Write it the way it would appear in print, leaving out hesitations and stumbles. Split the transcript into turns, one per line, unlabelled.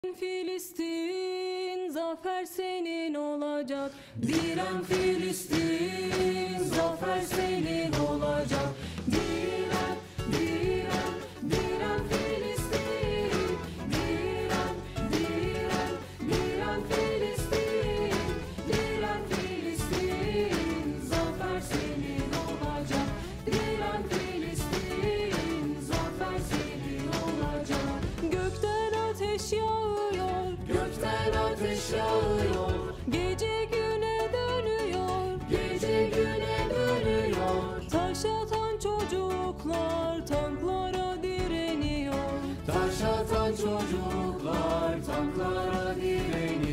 Filistin, zafer senin olacak. Diren Filistin, zafer senin olacak. Diren, diren, diren Filistin. Diren, diren, diren Filistin. Diren Filistin, zafer senin olacak. Diren Filistin, zafer senin olacak. Gökten ateş yağıyor, gökten ateş yağıyor. Gece güne dönüyor, gece güne dönüyor. Taş atan çocuklar tanklara direniyor. Taş atan çocuklar tanklara direniyor.